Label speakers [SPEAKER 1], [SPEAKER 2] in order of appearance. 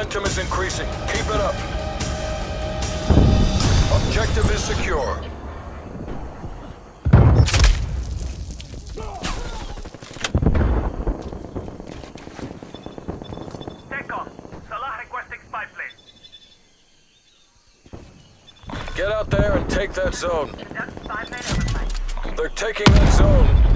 [SPEAKER 1] Momentum is increasing. Keep it up. Objective is secure.
[SPEAKER 2] TACOM, Salah requesting spy plane.
[SPEAKER 1] Get out there and take that zone.
[SPEAKER 2] That's spy plane oversight.
[SPEAKER 1] They're taking that zone.